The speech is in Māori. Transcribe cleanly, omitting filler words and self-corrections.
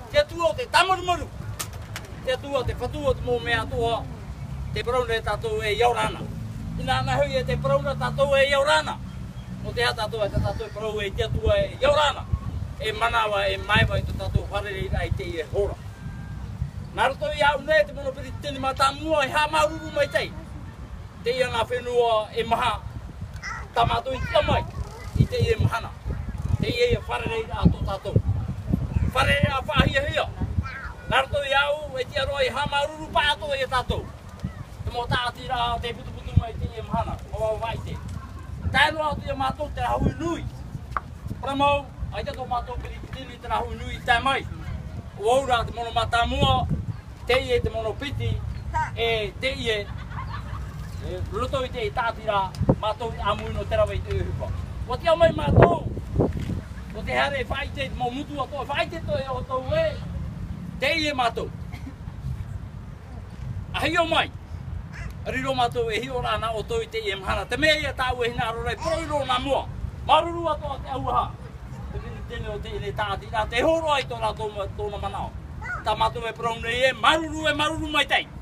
Te tua te tamarumuru. Te tua te whatua te mō mea tua. Te prauna e tātou e Iorana. Ina ana hui e te prauna tātou e Iorana. No te hata tātou e tātou e prau e te tua e Iorana. E manawa e maiwa i te tātou wharereira i te i e hora. Nā roto i au nei te mono peri tini matamua i hā maruru mai tei. Te ia ngā whenua e maha. Tamato i tia mai. I te i e mahana. Te i e wharereira a tō tātou. Wharereira a whahia hia. Nā roto i au e tia roa i hā maruru pāto i e tātou. Te mō tātira te putu mai te i e mahana. O vai te. Tēnu atu i a mātou te rahui nui. Pramau, ai te tō mātou peri tini te rahui nui i tai mai. O aura te mono matamua, te i e te mono piti, e te i e roto i te i tātira, mātou i amui no te rawa i te uhupa. O te au mai mātou, o te hare whaite te mō mutu ato, whaite to e o tau e, te i e mātou. Ahi o mai. Riro mātou e hio rāna o tau i te i e mahana. Te mea ia tāu e hina arorai, proiro nā mua. Maruru ato a te auha. Te vini tene o te i le tāti. Nā te horo ai tōna manao. Tā mātou e praune e maruru mai tei.